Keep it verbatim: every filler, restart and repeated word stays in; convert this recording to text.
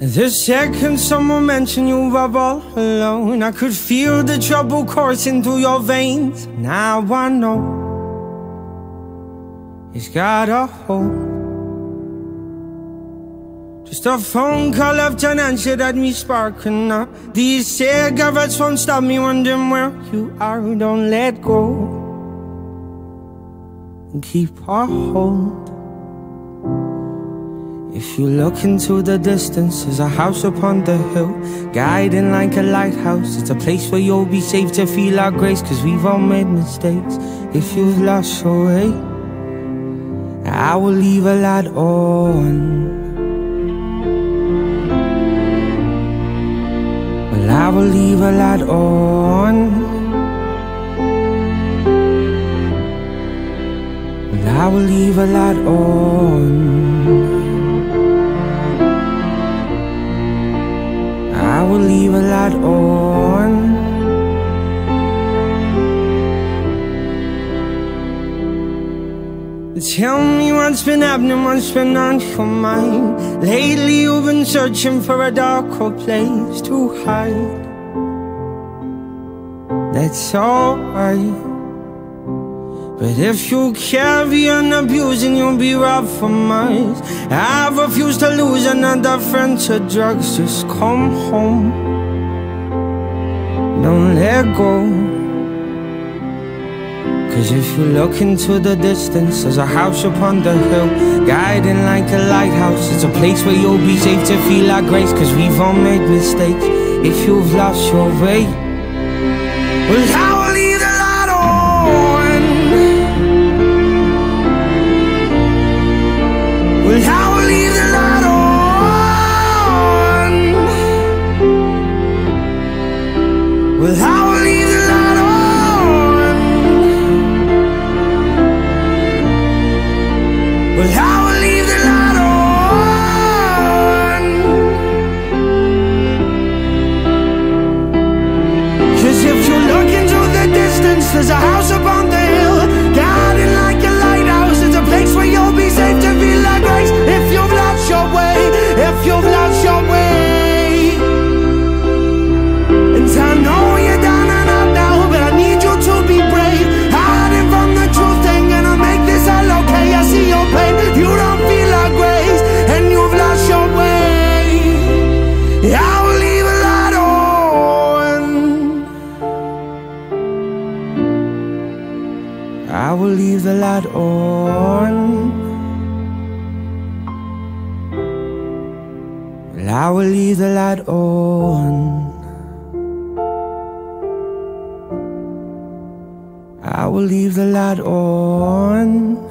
The second someone mentioned you were all alone, I could feel the trouble coursing through your veins. Now I know it's got a hold. Just a phone call left unanswered had me sparking up. These cigarettes won't stop me wondering where you are. Don't let go and keep a hold. If you look into the distance, there's a house upon the hill, guiding like a lighthouse. It's a place where you'll be safe to feel our grace, cause we've all made mistakes. If you've lost your way, I will leave a light on. Well, I will leave a light on. Well, I will leave a light on. I will leave a light on. Tell me what's been happening, what's been on your mind. Lately you've been searching for a darker place to hide. That's alright, but if you carry on abusing, you'll be robbed from us. I refuse to lose another friend to drugs. Just come home, don't let go. Cause if you look into the distance, there's a house upon the hill, guiding like a lighthouse. It's a place where you'll be safe to feel our grace, cause we've all made mistakes. If you've lost your way, well, I will leave the light on. Well, I will leave the light on. Well, I will leave the light on. Well, I will leave the light on. Cause if you look into the distance, there's a house upon the hill, guiding like a lighthouse. It's a place where you'll be safe to feel like grace. If you've lost your way, if you've lost your way. And I know you're down and out now, but I need you to be brave. Hiding from the truth ain't gonna make this all okay. I see your pain, you don't feel like grace, and you've lost your way. I will leave a light on. I will leave the light on. Well, I will leave the light on. I will leave the light on.